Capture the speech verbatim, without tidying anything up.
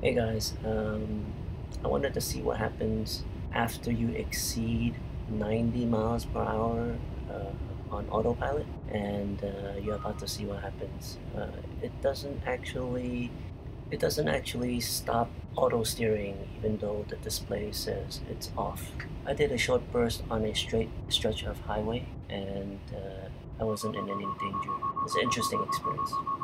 Hey guys, um, I wanted to see what happens after you exceed ninety miles per hour uh, on autopilot, and uh, you're about to see what happens. Uh, it doesn't actually, it doesn't actually stop auto steering, even though the display says it's off. I did a short burst on a straight stretch of highway, and uh, I wasn't in any danger. It's an interesting experience.